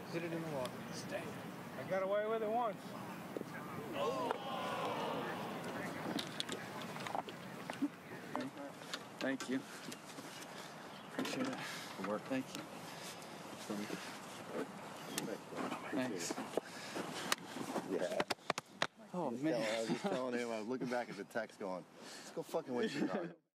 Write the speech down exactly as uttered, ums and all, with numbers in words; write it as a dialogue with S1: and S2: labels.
S1: Hit it in the water. Stay. I got away with it once. Oh.
S2: Thank you. Appreciate it. Good work. Thank you. Thanks.
S3: Yeah.
S2: Oh,
S3: man.
S2: man.
S3: I was just telling him, I was looking back at the text going, let's go fucking win Chicago.